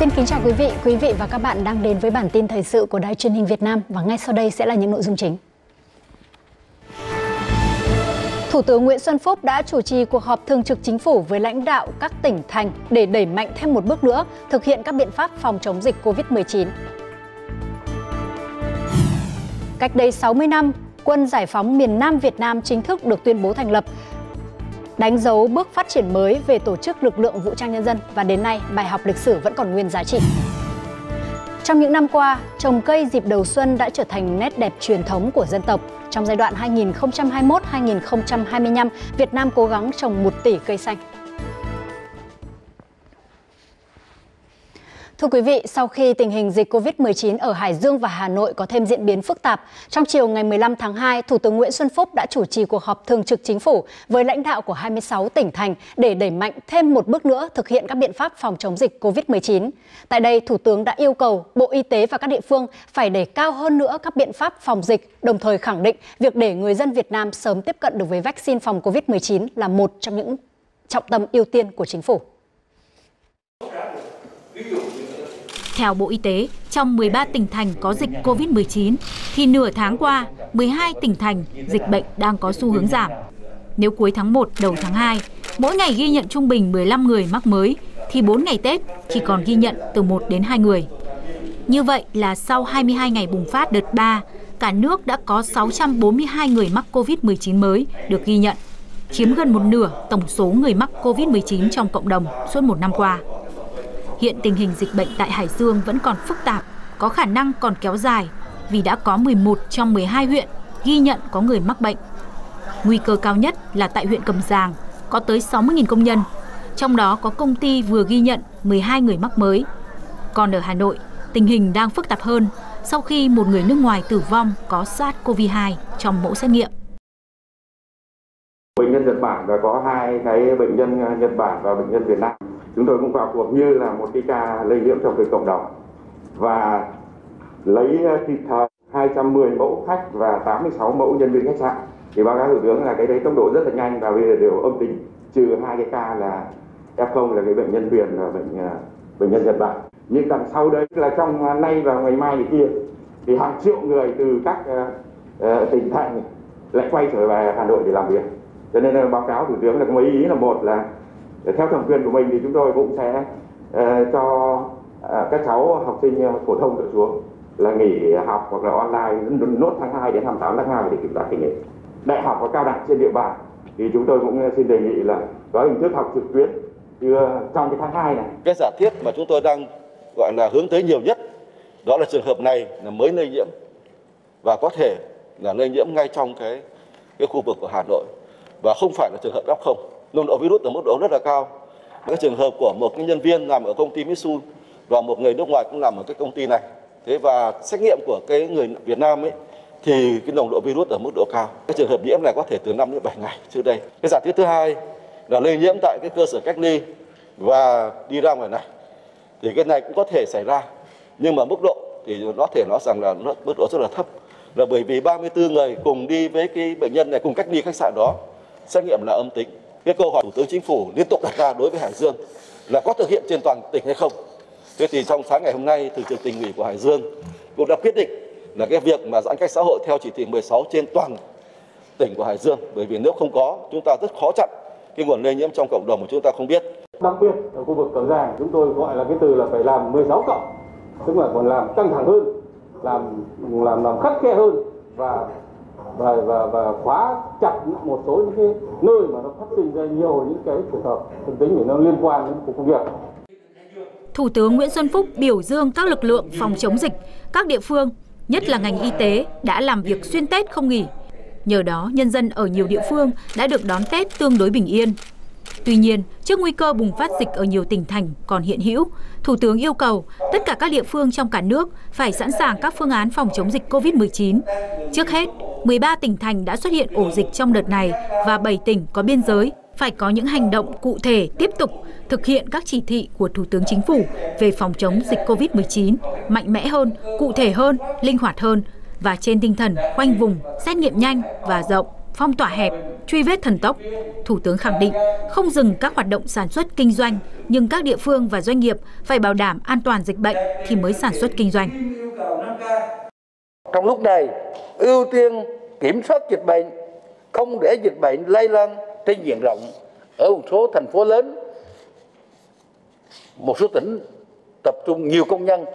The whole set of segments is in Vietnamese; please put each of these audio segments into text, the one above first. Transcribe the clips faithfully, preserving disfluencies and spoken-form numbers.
Xin kính chào quý vị, quý vị và các bạn đang đến với bản tin thời sự của Đài Truyền hình Việt Nam và ngay sau đây sẽ là những nội dung chính. Thủ tướng Nguyễn Xuân Phúc đã chủ trì cuộc họp thường trực chính phủ với lãnh đạo các tỉnh thành để đẩy mạnh thêm một bước nữa thực hiện các biện pháp phòng chống dịch Covid mười chín. Cách đây sáu mươi năm, Quân Giải phóng miền Nam Việt Nam chính thức được tuyên bố thành lập, đánh dấu bước phát triển mới về tổ chức lực lượng vũ trang nhân dân và đến nay bài học lịch sử vẫn còn nguyên giá trị. Trong những năm qua, trồng cây dịp đầu xuân đã trở thành nét đẹp truyền thống của dân tộc. Trong giai đoạn hai nghìn không trăm hai mươi mốt đến hai nghìn không trăm hai mươi lăm, Việt Nam cố gắng trồng một tỷ cây xanh. Thưa quý vị, sau khi tình hình dịch Covid mười chín ở Hải Dương và Hà Nội có thêm diễn biến phức tạp, trong chiều ngày mười lăm tháng hai, Thủ tướng Nguyễn Xuân Phúc đã chủ trì cuộc họp thường trực chính phủ với lãnh đạo của hai mươi sáu tỉnh thành để đẩy mạnh thêm một bước nữa thực hiện các biện pháp phòng chống dịch Covid mười chín. Tại đây, Thủ tướng đã yêu cầu Bộ Y tế và các địa phương phải đẩy cao hơn nữa các biện pháp phòng dịch, đồng thời khẳng định việc để người dân Việt Nam sớm tiếp cận được với vaccine phòng Covid mười chín là một trong những trọng tâm ưu tiên của chính phủ. Theo Bộ Y tế, trong mười ba tỉnh thành có dịch Covid mười chín, thì nửa tháng qua, mười hai tỉnh thành dịch bệnh đang có xu hướng giảm. Nếu cuối tháng một, đầu tháng hai, mỗi ngày ghi nhận trung bình mười lăm người mắc mới, thì bốn ngày Tết chỉ còn ghi nhận từ một đến hai người. Như vậy là sau hai mươi hai ngày bùng phát đợt ba, cả nước đã có sáu trăm bốn mươi hai người mắc Covid mười chín mới được ghi nhận, chiếm gần một nửa tổng số người mắc Covid mười chín trong cộng đồng suốt một năm qua. Hiện tình hình dịch bệnh tại Hải Dương vẫn còn phức tạp, có khả năng còn kéo dài vì đã có mười một trong mười hai huyện ghi nhận có người mắc bệnh. Nguy cơ cao nhất là tại huyện Cẩm Giàng, có tới sáu mươi nghìn công nhân, trong đó có công ty vừa ghi nhận mười hai người mắc mới. Còn ở Hà Nội, tình hình đang phức tạp hơn sau khi một người nước ngoài tử vong có SARS-xê o vê hai trong mẫu xét nghiệm. Bệnh nhân Nhật Bản và có hai cái bệnh nhân Nhật Bản và bệnh nhân Việt Nam. Chúng tôi cũng vào cuộc như là một cái ca lây nhiễm trong cái cộng đồng và lấy kịp thời hai trăm mười mẫu khách và tám mươi sáu mẫu nhân viên khách sạn. Thì báo cáo Thủ tướng là cái đấy tốc độ rất là nhanh và bây giờ đều âm tính, trừ hai cái ca là ép không là cái bệnh nhân Việt và bệnh bệnh nhân Nhật Bản. Nhưng đằng sau đấy là trong nay và ngày mai thì kia thì hàng triệu người từ các uh, tỉnh thành lại quay trở về Hà Nội để làm việc. Cho nên là báo cáo Thủ tướng là có mấy ý là một là theo thẩm quyền của mình thì chúng tôi cũng sẽ uh, cho uh, các cháu học sinh phổ thông trở xuống là nghỉ học hoặc là online nốt tháng hai đến hai mươi tám tháng hai để kiểm tra tình hình. Đại học và cao đẳng trên địa bàn thì chúng tôi cũng xin đề nghị là có hình thức học trực tuyến như trong cái tháng hai này. Cái giả thiết mà chúng tôi đang gọi là hướng tới nhiều nhất đó là trường hợp này là mới lây nhiễm và có thể là lây nhiễm ngay trong cái cái khu vực của Hà Nội và không phải là trường hợp ép không. Nồng độ virus ở mức độ rất là cao. Cái trường hợp của một cái nhân viên làm ở công ty Mitsui và một người nước ngoài cũng làm ở cái công ty này. Thế và xét nghiệm của cái người Việt Nam ấy thì cái nồng độ virus ở mức độ cao. Cái trường hợp nhiễm này có thể từ năm đến bảy ngày trước đây. Cái giả thuyết thứ hai là lây nhiễm tại cái cơ sở cách ly và đi ra ngoài này. Thì cái này cũng có thể xảy ra. Nhưng mà mức độ thì nó thể nói rằng là nó mức độ rất là thấp. Là bởi vì ba mươi tư người cùng đi với cái bệnh nhân này cùng cách ly khách sạn đó xét nghiệm là âm tính. Cái câu hỏi Thủ tướng Chính phủ liên tục đặt ra đối với Hải Dương là có thực hiện trên toàn tỉnh hay không. Thế thì trong sáng ngày hôm nay, Thường trực Tỉnh ủy của Hải Dương cũng đã quyết định là cái việc mà giãn cách xã hội theo chỉ thị mười sáu trên toàn tỉnh của Hải Dương. Bởi vì nếu không có, chúng ta rất khó chặn cái nguồn lây nhiễm trong cộng đồng mà chúng ta không biết. Đặc biệt ở khu vực Cẩm Giàng chúng tôi gọi là cái từ là phải làm mười sáu cộng, tức là còn làm căng thẳng hơn, làm làm làm khắt khe hơn và và và và khóa chặt một số những cái nơi mà nó phát sinh ra nhiều những cái trường hợp thực tính để nó liên quan đến cuộc công việc. Thủ tướng Nguyễn Xuân Phúc biểu dương các lực lượng phòng chống dịch, các địa phương, nhất là ngành y tế đã làm việc xuyên Tết không nghỉ. Nhờ đó, nhân dân ở nhiều địa phương đã được đón Tết tương đối bình yên. Tuy nhiên, trước nguy cơ bùng phát dịch ở nhiều tỉnh thành còn hiện hữu, Thủ tướng yêu cầu tất cả các địa phương trong cả nước phải sẵn sàng các phương án phòng chống dịch Covid mười chín. Trước hết, mười ba tỉnh thành đã xuất hiện ổ dịch trong đợt này và bảy tỉnh có biên giới phải có những hành động cụ thể tiếp tục thực hiện các chỉ thị của Thủ tướng Chính phủ về phòng chống dịch Covid mười chín mạnh mẽ hơn, cụ thể hơn, linh hoạt hơn và trên tinh thần khoanh vùng, xét nghiệm nhanh và rộng, phong tỏa hẹp, truy vết thần tốc. Thủ tướng khẳng định không dừng các hoạt động sản xuất kinh doanh, nhưng các địa phương và doanh nghiệp phải bảo đảm an toàn dịch bệnh thì mới sản xuất kinh doanh. Trong lúc này, ưu tiên kiểm soát dịch bệnh, không để dịch bệnh lây lan trên diện rộng ở một số thành phố lớn, một số tỉnh tập trung nhiều công nhân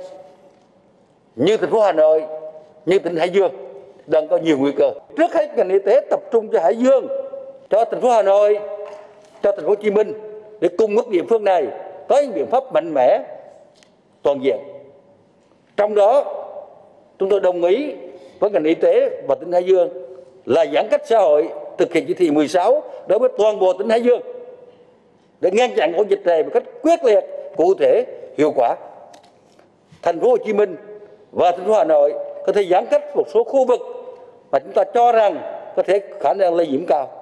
như thành phố Hà Nội, như tỉnh Hải Dương đang có nhiều nguy cơ. Trước hết ngành y tế tập trung cho Hải Dương, cho thành phố Hà Nội, cho thành phố Hồ Chí Minh để cùng các địa phương này có những biện pháp mạnh mẽ toàn diện. Trong đó chúng tôi đồng ý với ngành y tế và tỉnh Hải Dương là giãn cách xã hội, thực hiện chỉ thị mười sáu đối với toàn bộ tỉnh Hải Dương để ngăn chặn ổ dịch này một cách quyết liệt, cụ thể, hiệu quả. Thành phố Hồ Chí Minh và thành phố Hà Nội có thể giãn cách một số khu vực mà chúng ta cho rằng có thể khả năng lây nhiễm cao.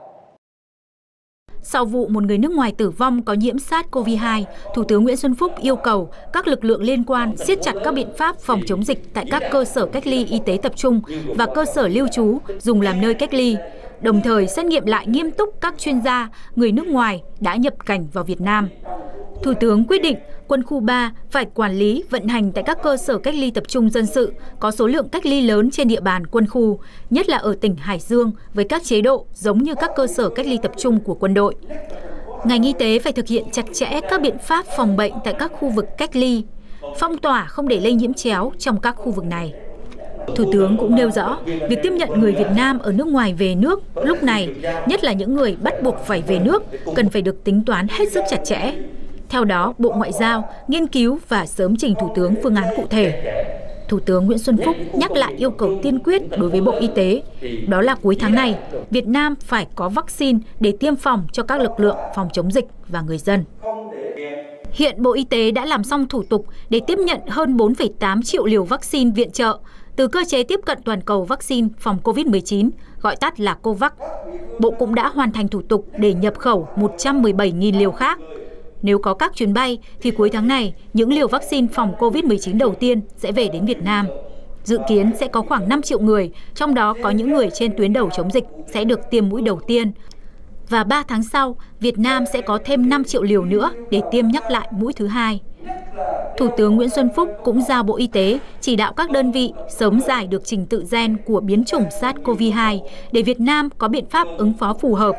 Sau vụ một người nước ngoài tử vong có nhiễm SARS-xê o vê hai, Thủ tướng Nguyễn Xuân Phúc yêu cầu các lực lượng liên quan siết chặt các biện pháp phòng chống dịch tại các cơ sở cách ly y tế tập trung và cơ sở lưu trú dùng làm nơi cách ly, đồng thời xét nghiệm lại nghiêm túc các chuyên gia, người nước ngoài đã nhập cảnh vào Việt Nam. Thủ tướng quyết định quân khu ba phải quản lý vận hành tại các cơ sở cách ly tập trung dân sự có số lượng cách ly lớn trên địa bàn quân khu, nhất là ở tỉnh Hải Dương với các chế độ giống như các cơ sở cách ly tập trung của quân đội. Ngành y tế phải thực hiện chặt chẽ các biện pháp phòng bệnh tại các khu vực cách ly, phong tỏa không để lây nhiễm chéo trong các khu vực này. Thủ tướng cũng nêu rõ, việc tiếp nhận người Việt Nam ở nước ngoài về nước lúc này, nhất là những người bắt buộc phải về nước, cần phải được tính toán hết sức chặt chẽ. Theo đó, Bộ Ngoại giao nghiên cứu và sớm trình Thủ tướng phương án cụ thể. Thủ tướng Nguyễn Xuân Phúc nhắc lại yêu cầu tiên quyết đối với Bộ Y tế, đó là cuối tháng này, Việt Nam phải có vaccine để tiêm phòng cho các lực lượng phòng chống dịch và người dân. Hiện Bộ Y tế đã làm xong thủ tục để tiếp nhận hơn bốn phẩy tám triệu liều vaccine viện trợ từ cơ chế tiếp cận toàn cầu vaccine phòng Covid mười chín, gọi tắt là COVAX. Bộ cũng đã hoàn thành thủ tục để nhập khẩu một trăm mười bảy nghìn liều khác. Nếu có các chuyến bay, thì cuối tháng này, những liều vaccine phòng Covid mười chín đầu tiên sẽ về đến Việt Nam. Dự kiến sẽ có khoảng năm triệu người, trong đó có những người trên tuyến đầu chống dịch sẽ được tiêm mũi đầu tiên. Và ba tháng sau, Việt Nam sẽ có thêm năm triệu liều nữa để tiêm nhắc lại mũi thứ hai. Thủ tướng Nguyễn Xuân Phúc cũng giao Bộ Y tế chỉ đạo các đơn vị sớm giải được trình tự gen của biến chủng SARS-xê o vê hai để Việt Nam có biện pháp ứng phó phù hợp.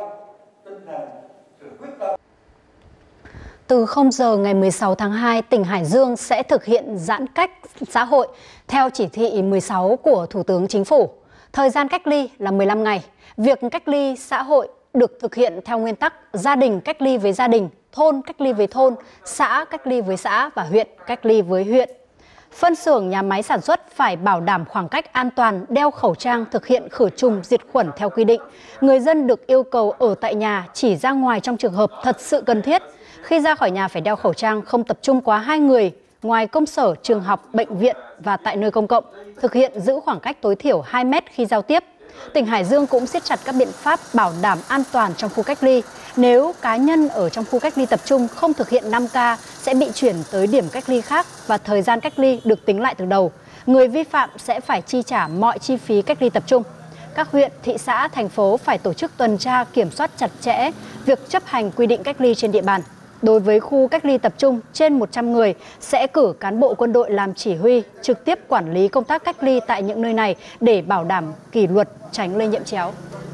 Từ không giờ ngày mười sáu tháng hai, tỉnh Hải Dương sẽ thực hiện giãn cách xã hội theo chỉ thị mười sáu của Thủ tướng Chính phủ. Thời gian cách ly là mười lăm ngày. Việc cách ly xã hội được thực hiện theo nguyên tắc gia đình cách ly với gia đình, thôn cách ly với thôn, xã cách ly với xã và huyện cách ly với huyện. Phân xưởng, nhà máy sản xuất phải bảo đảm khoảng cách an toàn, đeo khẩu trang, thực hiện khử trùng, diệt khuẩn theo quy định. Người dân được yêu cầu ở tại nhà, chỉ ra ngoài trong trường hợp thật sự cần thiết. Khi ra khỏi nhà phải đeo khẩu trang, không tập trung quá hai người, ngoài công sở, trường học, bệnh viện và tại nơi công cộng. Thực hiện giữ khoảng cách tối thiểu hai mét khi giao tiếp. Tỉnh Hải Dương cũng siết chặt các biện pháp bảo đảm an toàn trong khu cách ly. Nếu cá nhân ở trong khu cách ly tập trung không thực hiện năm K sẽ bị chuyển tới điểm cách ly khác và thời gian cách ly được tính lại từ đầu. Người vi phạm sẽ phải chi trả mọi chi phí cách ly tập trung. Các huyện, thị xã, thành phố phải tổ chức tuần tra kiểm soát chặt chẽ việc chấp hành quy định cách ly trên địa bàn. Đối với khu cách ly tập trung trên một trăm người, sẽ cử cán bộ quân đội làm chỉ huy, trực tiếp quản lý công tác cách ly tại những nơi này để bảo đảm kỷ luật, tránh lây nhiễm chéo.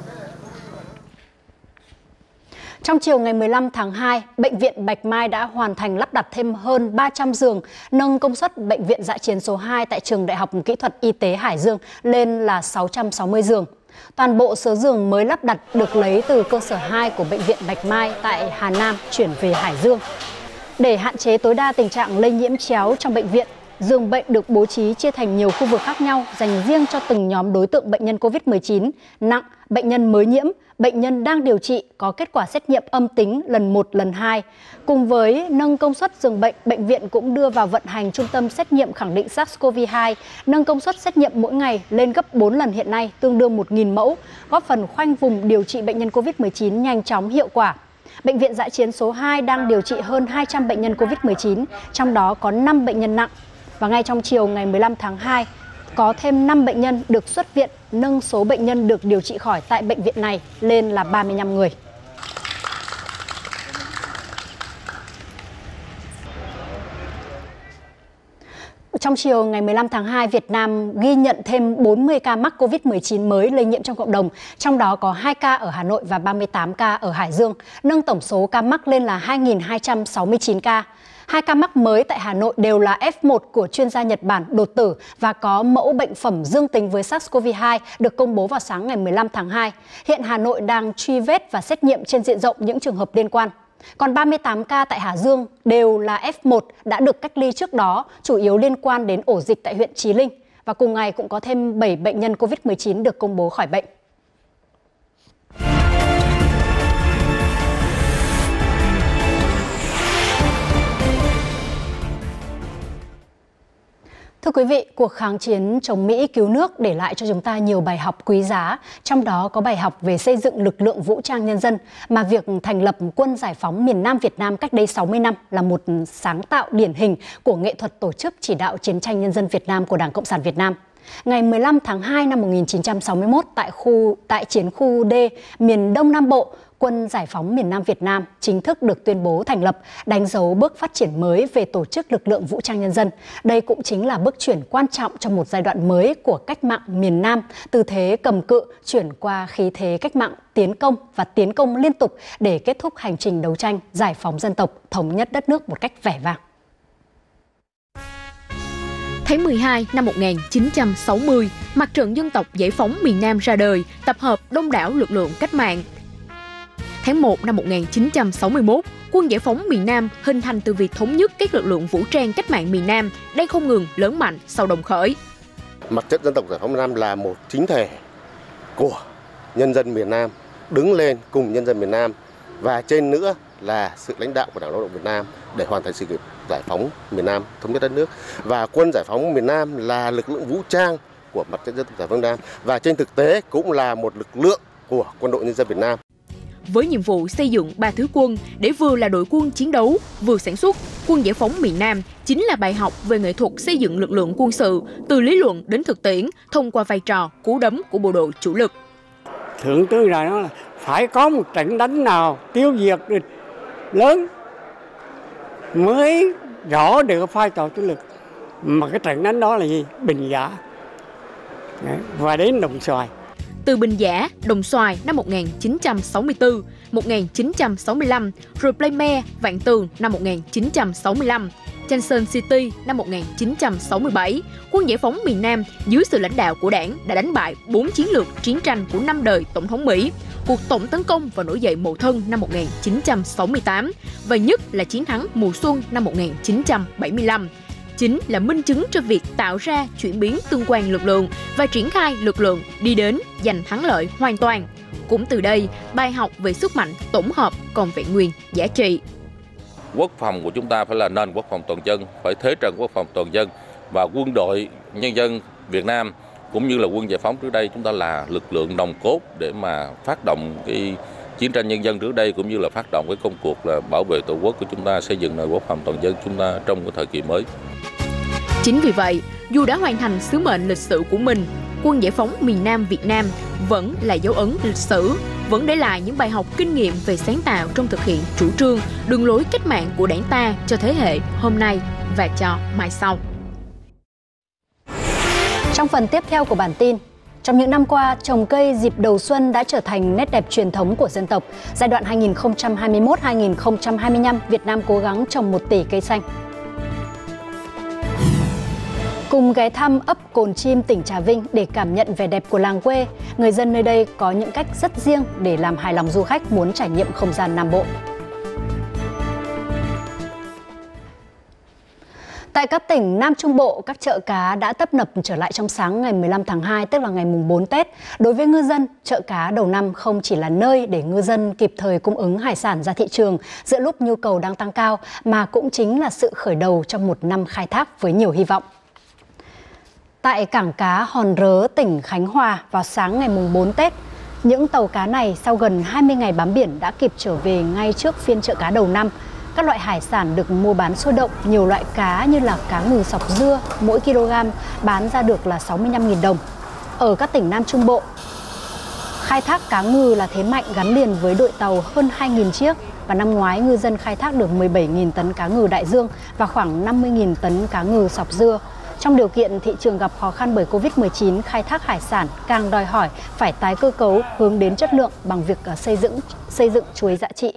Trong chiều ngày mười lăm tháng hai, Bệnh viện Bạch Mai đã hoàn thành lắp đặt thêm hơn ba trăm giường, nâng công suất Bệnh viện Dã chiến số hai tại Trường Đại học Kỹ thuật Y tế Hải Dương lên là sáu trăm sáu mươi giường. Toàn bộ số giường mới lắp đặt được lấy từ cơ sở hai của Bệnh viện Bạch Mai tại Hà Nam chuyển về Hải Dương. Để hạn chế tối đa tình trạng lây nhiễm chéo trong bệnh viện, giường bệnh được bố trí chia thành nhiều khu vực khác nhau dành riêng cho từng nhóm đối tượng bệnh nhân Covid mười chín nặng, bệnh nhân mới nhiễm, bệnh nhân đang điều trị có kết quả xét nghiệm âm tính lần một, lần hai. Cùng với nâng công suất giường bệnh, bệnh viện cũng đưa vào vận hành trung tâm xét nghiệm khẳng định SARS-xê o vê hai, nâng công suất xét nghiệm mỗi ngày lên gấp bốn lần hiện nay, tương đương một nghìn mẫu, góp phần khoanh vùng điều trị bệnh nhân Covid mười chín nhanh chóng, hiệu quả. Bệnh viện Dã chiến số hai đang điều trị hơn hai trăm bệnh nhân Covid mười chín, trong đó có năm bệnh nhân nặng. Và ngay trong chiều ngày mười lăm tháng hai, có thêm năm bệnh nhân được xuất viện nâng số bệnh nhân được điều trị khỏi tại bệnh viện này lên là ba mươi lăm người. Trong chiều ngày mười lăm tháng hai, Việt Nam ghi nhận thêm bốn mươi ca mắc Covid mười chín mới lây nhiễm trong cộng đồng, trong đó có hai ca ở Hà Nội và ba mươi tám ca ở Hải Dương, nâng tổng số ca mắc lên là hai nghìn hai trăm sáu mươi chín ca. Hai ca mắc mới tại Hà Nội đều là F một của chuyên gia Nhật Bản đột tử và có mẫu bệnh phẩm dương tính với SARS-xê o vê hai được công bố vào sáng ngày mười lăm tháng hai. Hiện Hà Nội đang truy vết và xét nghiệm trên diện rộng những trường hợp liên quan. Còn ba mươi tám ca tại Hải Dương đều là F một đã được cách ly trước đó, chủ yếu liên quan đến ổ dịch tại huyện Chí Linh. Và cùng ngày cũng có thêm bảy bệnh nhân Covid mười chín được công bố khỏi bệnh. Thưa quý vị, cuộc kháng chiến chống Mỹ cứu nước để lại cho chúng ta nhiều bài học quý giá, trong đó có bài học về xây dựng lực lượng vũ trang nhân dân, mà việc thành lập Quân Giải phóng miền Nam Việt Nam cách đây sáu mươi năm là một sáng tạo điển hình của nghệ thuật tổ chức chỉ đạo chiến tranh nhân dân Việt Nam của Đảng Cộng sản Việt Nam. Ngày mười lăm tháng hai năm một nghìn chín trăm sáu mươi mốt, tại khu tại chiến khu D, miền Đông Nam Bộ, Quân Giải phóng miền Nam Việt Nam chính thức được tuyên bố thành lập, đánh dấu bước phát triển mới về tổ chức lực lượng vũ trang nhân dân. Đây cũng chính là bước chuyển quan trọng trong một giai đoạn mới của cách mạng miền Nam, từ thế cầm cự chuyển qua khí thế cách mạng tiến công và tiến công liên tục để kết thúc hành trình đấu tranh giải phóng dân tộc, thống nhất đất nước một cách vẻ vang. Tháng mười hai năm một nghìn chín trăm sáu mươi, Mặt trận Dân tộc Giải phóng miền Nam ra đời, tập hợp đông đảo lực lượng cách mạng. Tháng một năm một nghìn chín trăm sáu mươi mốt, Quân Giải phóng miền Nam hình thành từ việc thống nhất các lực lượng vũ trang cách mạng miền Nam đang không ngừng lớn mạnh sau đồng khởi. Mặt trận Dân tộc Giải phóng miền Nam là một chính thể của nhân dân miền Nam, đứng lên cùng nhân dân miền Nam, và trên nữa là sự lãnh đạo của Đảng Lao động Việt Nam để hoàn thành sự nghiệp giải phóng miền Nam, thống nhất đất nước. Và Quân Giải phóng miền Nam là lực lượng vũ trang của Mặt trận Dân tộc Giải phóng miền Nam, và trên thực tế cũng là một lực lượng của Quân đội Nhân dân Việt Nam. Với nhiệm vụ xây dựng ba thứ quân để vừa là đội quân chiến đấu, vừa sản xuất, Quân Giải phóng miền Nam chính là bài học về nghệ thuật xây dựng lực lượng quân sự từ lý luận đến thực tiễn thông qua vai trò cú đấm của bộ đội chủ lực. Thượng tướng là nó là phải có một trận đánh nào tiêu diệt địch lớn mới rõ được vai trò chủ lực. Mà cái trận đánh đó là gì? Bình Giả và đến Đồng Xoài. Từ Bình Giả, Đồng Xoài năm một nghìn chín trăm sáu mươi tư, một nghìn chín trăm sáu mươi lăm, rồi Playme, Vạn Tường năm một nghìn chín trăm sáu mươi lăm, Johnson City năm một nghìn chín trăm sáu mươi bảy, Quân Giải phóng miền Nam dưới sự lãnh đạo của Đảng đã đánh bại bốn chiến lược chiến tranh của năm đời Tổng thống Mỹ, cuộc tổng tấn công và nổi dậy Mậu Thân năm một nghìn chín trăm sáu mươi tám, và nhất là chiến thắng mùa xuân năm một nghìn chín trăm bảy mươi lăm. Chính là minh chứng cho việc tạo ra chuyển biến tương quan lực lượng và triển khai lực lượng đi đến giành thắng lợi hoàn toàn. Cũng từ đây, bài học về sức mạnh tổng hợp còn vẹn nguyên giá trị. Quốc phòng của chúng ta phải là nền quốc phòng toàn dân, phải thế trận quốc phòng toàn dân, và quân đội nhân dân Việt Nam cũng như là Quân Giải phóng trước đây chúng ta là lực lượng nòng cốt để mà phát động cái chiến tranh nhân dân trước đây, cũng như là phát động cái công cuộc là bảo vệ tổ quốc của chúng ta, xây dựng nền quốc phòng toàn dân chúng ta trong cái thời kỳ mới. Chính vì vậy, dù đã hoàn thành sứ mệnh lịch sử của mình, Quân Giải phóng miền Nam Việt Nam vẫn là dấu ấn lịch sử, vẫn để lại những bài học kinh nghiệm về sáng tạo trong thực hiện chủ trương, đường lối cách mạng của Đảng ta cho thế hệ hôm nay và cho mai sau. Trong phần tiếp theo của bản tin, trong những năm qua, trồng cây dịp đầu xuân đã trở thành nét đẹp truyền thống của dân tộc. Giai đoạn hai nghìn không trăm hai mươi mốt đến hai nghìn không trăm hai mươi lăm, Việt Nam cố gắng trồng một tỷ cây xanh. Cùng ghé thăm ấp Cồn Chim, tỉnh Trà Vinh để cảm nhận vẻ đẹp của làng quê, người dân nơi đây có những cách rất riêng để làm hài lòng du khách muốn trải nghiệm không gian Nam Bộ. Tại các tỉnh Nam Trung Bộ, các chợ cá đã tấp nập trở lại trong sáng ngày mười lăm tháng hai, tức là ngày mùng bốn Tết. Đối với ngư dân, chợ cá đầu năm không chỉ là nơi để ngư dân kịp thời cung ứng hải sản ra thị trường giữa lúc nhu cầu đang tăng cao, mà cũng chính là sự khởi đầu trong một năm khai thác với nhiều hy vọng. Tại cảng cá Hòn Rớ, tỉnh Khánh Hòa vào sáng ngày mùng bốn Tết, những tàu cá này sau gần hai mươi ngày bám biển đã kịp trở về ngay trước phiên chợ cá đầu năm. Các loại hải sản được mua bán sôi động, nhiều loại cá như là cá ngừ sọc dưa, mỗi kg bán ra được là sáu mươi lăm nghìn đồng. Ở các tỉnh Nam Trung Bộ, khai thác cá ngừ là thế mạnh gắn liền với đội tàu hơn hai nghìn chiếc. Và năm ngoái, ngư dân khai thác được mười bảy nghìn tấn cá ngừ đại dương và khoảng năm mươi nghìn tấn cá ngừ sọc dưa. Trong điều kiện thị trường gặp khó khăn bởi Covid mười chín, khai thác hải sản càng đòi hỏi phải tái cơ cấu hướng đến chất lượng bằng việc xây dựng xây dựng chuỗi giá trị.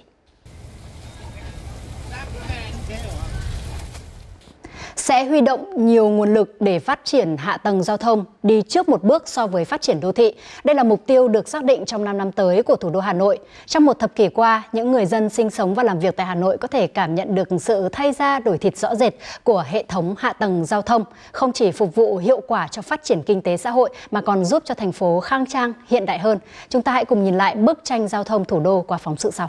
Sẽ huy động nhiều nguồn lực để phát triển hạ tầng giao thông, đi trước một bước so với phát triển đô thị. Đây là mục tiêu được xác định trong năm năm tới của thủ đô Hà Nội. Trong một thập kỷ qua, những người dân sinh sống và làm việc tại Hà Nội có thể cảm nhận được sự thay da đổi thịt rõ rệt của hệ thống hạ tầng giao thông, không chỉ phục vụ hiệu quả cho phát triển kinh tế xã hội mà còn giúp cho thành phố khang trang, hiện đại hơn. Chúng ta hãy cùng nhìn lại bức tranh giao thông thủ đô qua phóng sự sau.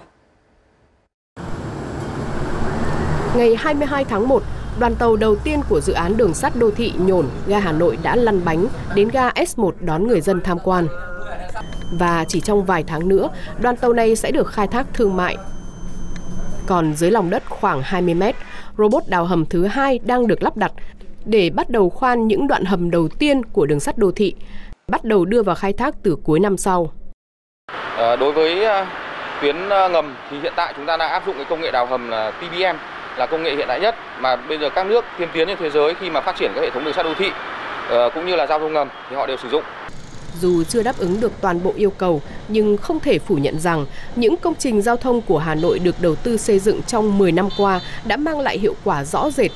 Ngày hai mươi hai tháng một, đoàn tàu đầu tiên của dự án đường sắt đô thị Nhổn, ga Hà Nội đã lăn bánh đến ga S một đón người dân tham quan. Và chỉ trong vài tháng nữa, đoàn tàu này sẽ được khai thác thương mại. Còn dưới lòng đất khoảng hai mươi mét, robot đào hầm thứ hai đang được lắp đặt để bắt đầu khoan những đoạn hầm đầu tiên của đường sắt đô thị, bắt đầu đưa vào khai thác từ cuối năm sau. À, đối với tuyến ngầm thì hiện tại chúng ta đang áp dụng cái công nghệ đào hầm là T B M, là công nghệ hiện đại nhất mà bây giờ các nước tiên tiến trên thế giới khi mà phát triển các hệ thống đường sắt đô thị uh, cũng như là giao thông ngầm thì họ đều sử dụng. Dù chưa đáp ứng được toàn bộ yêu cầu, nhưng không thể phủ nhận rằng những công trình giao thông của Hà Nội được đầu tư xây dựng trong mười năm qua đã mang lại hiệu quả rõ rệt.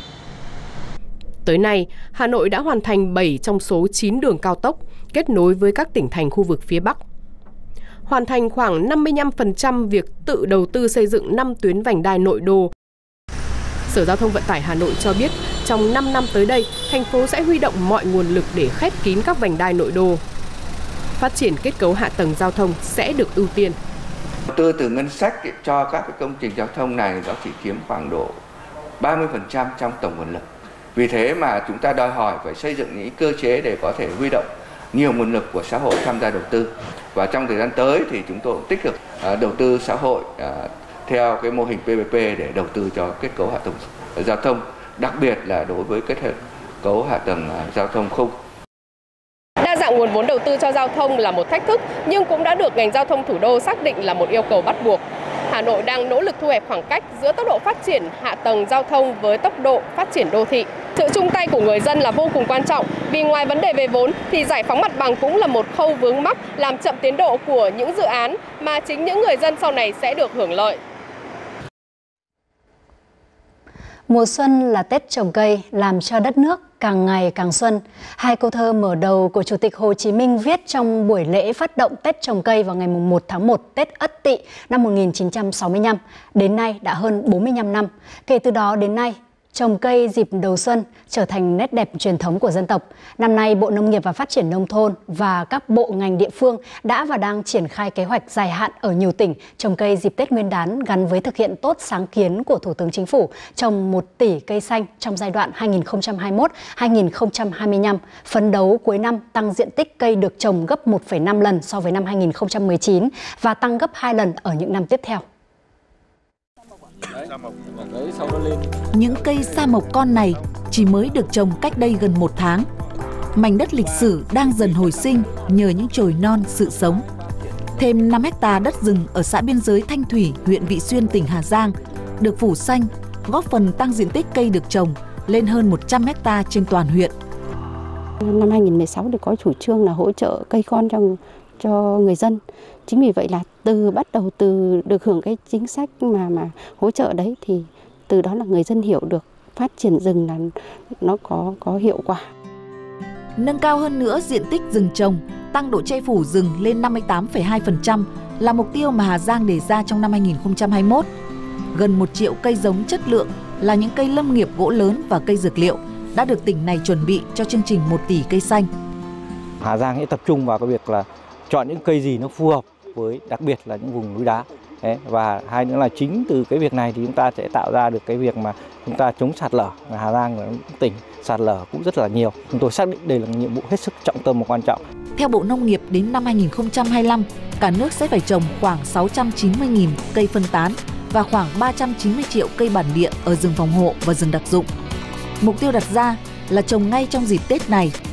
Tới nay, Hà Nội đã hoàn thành bảy trong số chín đường cao tốc kết nối với các tỉnh thành khu vực phía Bắc. Hoàn thành khoảng năm mươi lăm phần trăm việc tự đầu tư xây dựng năm tuyến vành đai nội đô. Sở Giao thông Vận tải Hà Nội cho biết, trong năm năm tới đây, thành phố sẽ huy động mọi nguồn lực để khép kín các vành đai nội đô. Phát triển kết cấu hạ tầng giao thông sẽ được ưu tiên. Đầu tư từ ngân sách cho các cái công trình giao thông này nó chỉ chiếm khoảng độ ba mươi phần trăm trong tổng nguồn lực. Vì thế mà chúng ta đòi hỏi phải xây dựng những cơ chế để có thể huy động nhiều nguồn lực của xã hội tham gia đầu tư. Và trong thời gian tới thì chúng tôi cũng tích cực đầu tư xã hội theo cái mô hình P P P để đầu tư cho kết cấu hạ tầng giao thông, đặc biệt là đối với kết cấu hạ tầng giao thông khung. Đa dạng nguồn vốn đầu tư cho giao thông là một thách thức, nhưng cũng đã được ngành giao thông thủ đô xác định là một yêu cầu bắt buộc. Hà Nội đang nỗ lực thu hẹp khoảng cách giữa tốc độ phát triển hạ tầng giao thông với tốc độ phát triển đô thị. Sự chung tay của người dân là vô cùng quan trọng, vì ngoài vấn đề về vốn thì giải phóng mặt bằng cũng là một khâu vướng mắc làm chậm tiến độ của những dự án mà chính những người dân sau này sẽ được hưởng lợi. Mùa xuân là Tết trồng cây, làm cho đất nước càng ngày càng xuân. Hai câu thơ mở đầu của Chủ tịch Hồ Chí Minh viết trong buổi lễ phát động Tết trồng cây vào ngày mùng một tháng một Tết Ất Tỵ năm một nghìn chín trăm sáu mươi lăm. Đến nay đã hơn bốn mươi lăm năm. Kể từ đó đến nay, trồng cây dịp đầu xuân trở thành nét đẹp truyền thống của dân tộc. Năm nay, Bộ Nông nghiệp và Phát triển Nông thôn và các bộ ngành địa phương đã và đang triển khai kế hoạch dài hạn ở nhiều tỉnh trồng cây dịp Tết Nguyên đán gắn với thực hiện tốt sáng kiến của Thủ tướng Chính phủ trồng một tỷ cây xanh trong giai đoạn hai nghìn không trăm hai mươi mốt đến hai nghìn không trăm hai mươi lăm, phấn đấu cuối năm tăng diện tích cây được trồng gấp một phẩy năm lần so với năm hai nghìn không trăm mười chín và tăng gấp hai lần ở những năm tiếp theo. Những cây sa mộc con này chỉ mới được trồng cách đây gần một tháng. Mảnh đất lịch sử đang dần hồi sinh nhờ những chồi non sự sống. Thêm năm héc ta đất rừng ở xã biên giới Thanh Thủy, huyện Vị Xuyên, tỉnh Hà Giang được phủ xanh, góp phần tăng diện tích cây được trồng lên hơn một trăm héc ta trên toàn huyện. Năm hai nghìn không trăm mười sáu thì có chủ trương là hỗ trợ cây con cho cho người dân. Chính vì vậy là từ bắt đầu từ được hưởng cái chính sách mà mà hỗ trợ đấy thì từ đó là người dân hiểu được phát triển rừng là nó có có hiệu quả. Nâng cao hơn nữa diện tích rừng trồng, tăng độ che phủ rừng lên năm mươi tám phẩy hai phần trăm là mục tiêu mà Hà Giang đề ra trong năm hai nghìn không trăm hai mươi mốt. Gần một triệu cây giống chất lượng là những cây lâm nghiệp gỗ lớn và cây dược liệu đã được tỉnh này chuẩn bị cho chương trình một tỷ cây xanh. Hà Giang sẽ tập trung vào cái việc là chọn những cây gì nó phù hợp với đặc biệt là những vùng núi đá. Đấy, và hai nữa là chính từ cái việc này thì chúng ta sẽ tạo ra được cái việc mà chúng ta chống sạt lở. Hà Giang là tỉnh sạt lở cũng rất là nhiều. Chúng tôi xác định đây là nhiệm vụ hết sức trọng tâm và quan trọng. Theo Bộ Nông nghiệp, đến năm hai nghìn không trăm hai mươi lăm, cả nước sẽ phải trồng khoảng sáu trăm chín mươi nghìn cây phân tán và khoảng ba trăm chín mươi triệu cây bản địa ở rừng phòng hộ và rừng đặc dụng. Mục tiêu đặt ra là trồng ngay trong dịp Tết này.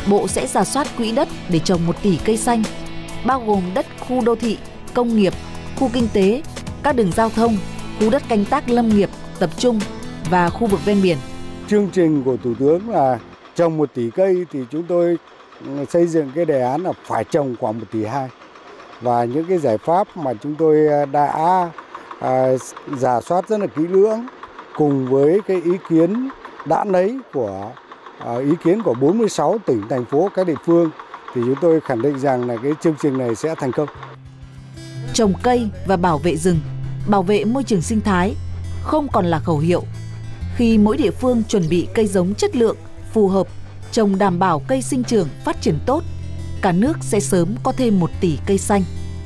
Bộ sẽ rà soát quỹ đất để trồng một tỷ cây xanh, bao gồm đất khu đô thị, công nghiệp, khu kinh tế, các đường giao thông, khu đất canh tác lâm nghiệp, tập trung và khu vực ven biển. Chương trình của Thủ tướng là trồng một tỷ cây thì chúng tôi xây dựng cái đề án là phải trồng khoảng một tỷ hai. Và những cái giải pháp mà chúng tôi đã à, rà soát rất là kỹ lưỡng cùng với cái ý kiến đã lấy của à, ý kiến của bốn mươi sáu tỉnh, thành phố, các địa phương thì chúng tôi khẳng định rằng là cái chương trình này sẽ thành công. Trồng cây và bảo vệ rừng, bảo vệ môi trường sinh thái không còn là khẩu hiệu. Khi mỗi địa phương chuẩn bị cây giống chất lượng, phù hợp, trồng đảm bảo cây sinh trưởng, phát triển tốt, cả nước sẽ sớm có thêm một tỷ cây xanh.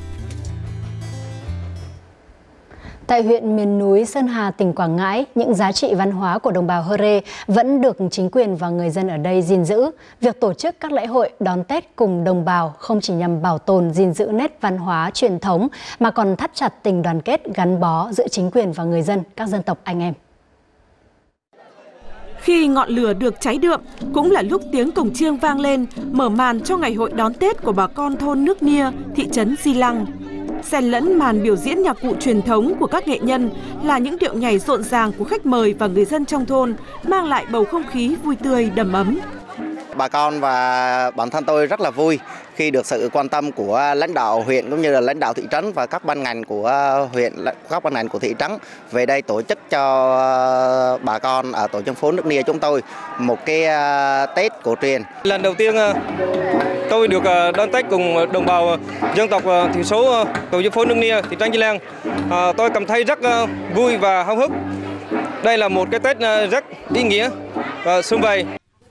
Tại huyện miền núi Sơn Hà, tỉnh Quảng Ngãi, những giá trị văn hóa của đồng bào Hơ Rê vẫn được chính quyền và người dân ở đây gìn giữ. Việc tổ chức các lễ hội đón Tết cùng đồng bào không chỉ nhằm bảo tồn gìn giữ nét văn hóa truyền thống mà còn thắt chặt tình đoàn kết gắn bó giữa chính quyền và người dân các dân tộc anh em. Khi ngọn lửa được cháy đượm, cũng là lúc tiếng cổng chiêng vang lên, mở màn cho ngày hội đón Tết của bà con thôn Nước Nia, thị trấn Di Lăng. Xen lẫn màn biểu diễn nhạc cụ truyền thống của các nghệ nhân là những điệu nhảy rộn ràng của khách mời và người dân trong thôn, mang lại bầu không khí vui tươi đầm ấm. Bà con và bản thân tôi rất là vui khi được sự quan tâm của lãnh đạo huyện cũng như là lãnh đạo thị trấn và các ban ngành của huyện, các ban ngành của thị trấn về đây tổ chức cho bà con ở tổ dân phố Nước Nia chúng tôi một cái Tết cổ truyền. Lần đầu tiên tôi được đón Tết cùng đồng bào dân tộc thiểu số tổ dân phố Nước Nia, thị trấn Di Lăng. Tôi cảm thấy rất vui và háo hức. Đây là một cái Tết rất ý nghĩa và sum vầy.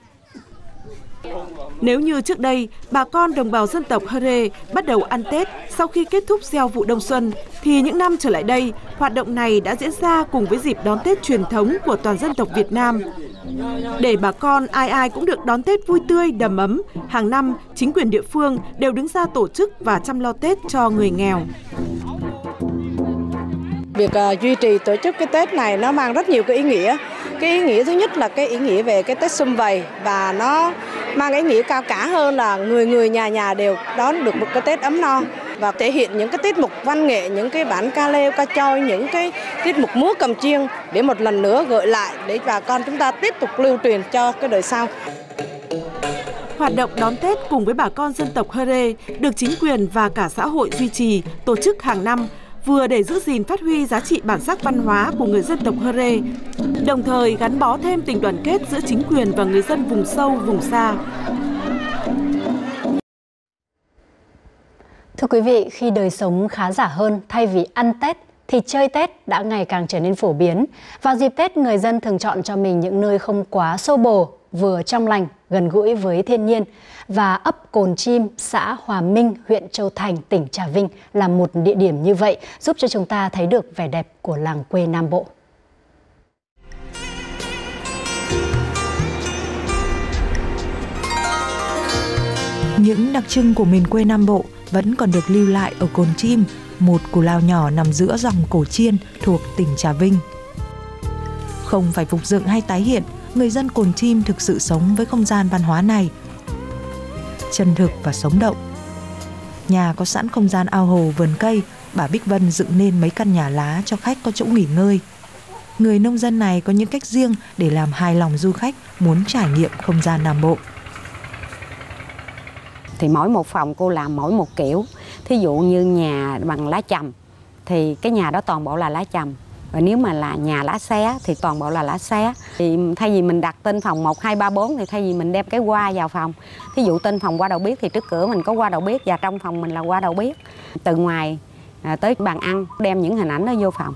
Nếu như trước đây, bà con đồng bào dân tộc Hơ Rê bắt đầu ăn Tết sau khi kết thúc gieo vụ đông xuân, thì những năm trở lại đây, hoạt động này đã diễn ra cùng với dịp đón Tết truyền thống của toàn dân tộc Việt Nam. Để bà con ai ai cũng được đón Tết vui tươi, đầm ấm, hàng năm, chính quyền địa phương đều đứng ra tổ chức và chăm lo Tết cho người nghèo. Việc uh, duy trì tổ chức cái Tết này nó mang rất nhiều cái ý nghĩa. Cái ý nghĩa thứ nhất là cái ý nghĩa về cái Tết sum vầy, và nó mang ý nghĩa cao cả hơn là người người nhà nhà đều đón được một cái Tết ấm no, và thể hiện những cái tiết mục văn nghệ, những cái bản ca leo, ca choi, những cái tiết mục múa cầm chiêng để một lần nữa gợi lại để bà con chúng ta tiếp tục lưu truyền cho cái đời sau. Hoạt động đón Tết cùng với bà con dân tộc Hơ Rê được chính quyền và cả xã hội duy trì, tổ chức hàng năm, vừa để giữ gìn phát huy giá trị bản sắc văn hóa của người dân tộc Hơ Rê, đồng thời gắn bó thêm tình đoàn kết giữa chính quyền và người dân vùng sâu, vùng xa. Thưa quý vị, khi đời sống khá giả hơn, thay vì ăn Tết thì chơi Tết đã ngày càng trở nên phổ biến. Vào dịp Tết, người dân thường chọn cho mình những nơi không quá xô bồ, vừa trong lành, gần gũi với thiên nhiên. Và ấp Cồn Chim, xã Hòa Minh, huyện Châu Thành, tỉnh Trà Vinh là một địa điểm như vậy, giúp cho chúng ta thấy được vẻ đẹp của làng quê Nam Bộ. Những đặc trưng của miền quê Nam Bộ vẫn còn được lưu lại ở Cồn Chim, một cù lao nhỏ nằm giữa dòng Cổ Chiên thuộc tỉnh Trà Vinh. Không phải phục dựng hay tái hiện, người dân Cồn Chim thực sự sống với không gian văn hóa này, chân thực và sống động. Nhà có sẵn không gian ao hồ vườn cây, bà Bích Vân dựng nên mấy căn nhà lá cho khách có chỗ nghỉ ngơi. Người nông dân này có những cách riêng để làm hài lòng du khách muốn trải nghiệm không gian Nam Bộ. Thì mỗi một phòng cô làm mỗi một kiểu. Thí dụ như nhà bằng lá chầm thì cái nhà đó toàn bộ là lá chầm. Và nếu mà là nhà lá xé thì toàn bộ là lá xé. Thì thay vì mình đặt tên phòng một, hai, ba, bốn thì thay vì mình đem cái hoa vào phòng. Thí dụ tên phòng hoa đậu biếc thì trước cửa mình có hoa đậu biếc và trong phòng mình là hoa đậu biếc. Từ ngoài tới bàn ăn đem những hình ảnh đó vô phòng.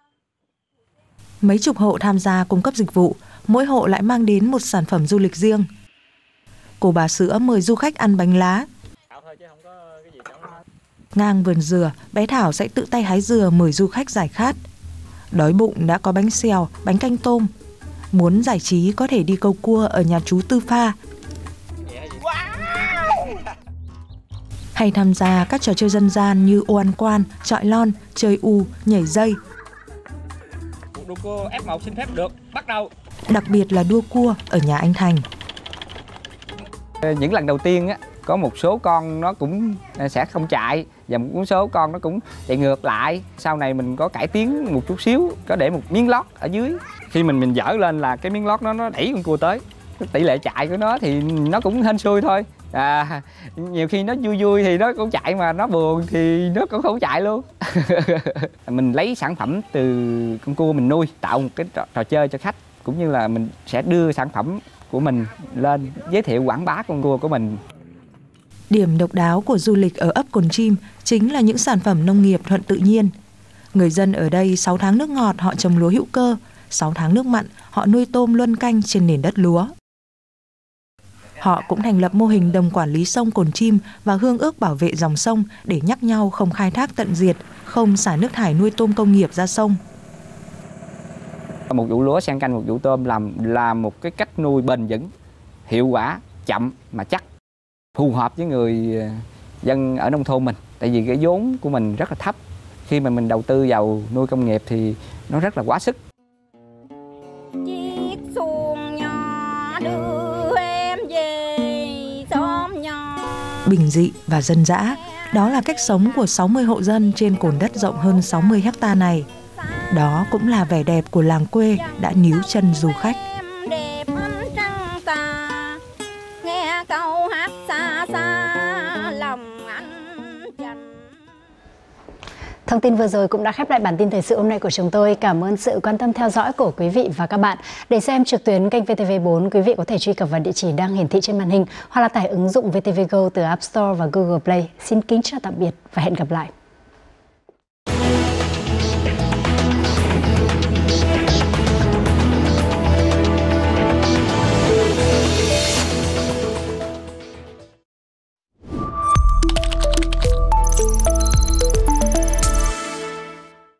Mấy chục hộ tham gia cung cấp dịch vụ, mỗi hộ lại mang đến một sản phẩm du lịch riêng. Cô bà Sữa mời du khách ăn bánh lá. Ngang vườn dừa, bé Thảo sẽ tự tay hái dừa mời du khách giải khát. Đói bụng đã có bánh xèo, bánh canh tôm. Muốn giải trí có thể đi câu cua ở nhà chú Tư Pha. Hay tham gia các trò chơi dân gian như ô ăn quan, chọi lon, chơi u, nhảy dây. Đua cua ép một xin phép được, bắt đầu. Đặc biệt là đua cua ở nhà anh Thành. Những lần đầu tiên á, có một số con nó cũng sẽ không chạy và một số con nó cũng chạy ngược lại. Sau này mình có cải tiến một chút xíu, có để một miếng lót ở dưới. Khi mình mình dỡ lên là cái miếng lót nó nó đẩy con cua tới. Tỷ lệ chạy của nó thì nó cũng hên xui thôi. À, nhiều khi nó vui vui thì nó cũng chạy, mà nó buồn thì nó cũng không chạy luôn. Mình lấy sản phẩm từ con cua mình nuôi, tạo một cái trò, trò chơi cho khách, cũng như là mình sẽ đưa sản phẩm của mình lên giới thiệu quảng bá con cua của mình. Điểm độc đáo của du lịch ở ấp Cồn Chim chính là những sản phẩm nông nghiệp thuận tự nhiên. Người dân ở đây sáu tháng nước ngọt họ trồng lúa hữu cơ, sáu tháng nước mặn họ nuôi tôm luân canh trên nền đất lúa. Họ cũng thành lập mô hình đồng quản lý sông Cồn Chim và hương ước bảo vệ dòng sông để nhắc nhau không khai thác tận diệt, không xả nước thải nuôi tôm công nghiệp ra sông. Một vụ lúa xen canh một vụ tôm làm là một cái cách nuôi bền vững, hiệu quả, chậm mà chắc, phù hợp với người dân ở nông thôn mình. Tại vì cái vốn của mình rất là thấp. Khi mà mình đầu tư vào nuôi công nghiệp thì nó rất là quá sức. Chiếc xuồng nhỏ đưa em về xóm nhỏ. Bình dị và dân dã, đó là cách sống của sáu mươi hộ dân trên cồn đất rộng hơn sáu mươi héc ta này. Đó cũng là vẻ đẹp của làng quê đã níu chân du khách. Nghe câu hát xa xa lòng anh dành. Thông tin vừa rồi cũng đã khép lại bản tin thời sự hôm nay của chúng tôi. Cảm ơn sự quan tâm theo dõi của quý vị và các bạn. Để xem trực tuyến kênh vê tê vê bốn, quý vị có thể truy cập vào địa chỉ đang hiển thị trên màn hình hoặc là tải ứng dụng vê tê vê Go từ App Store và Google Play. Xin kính chào tạm biệt và hẹn gặp lại.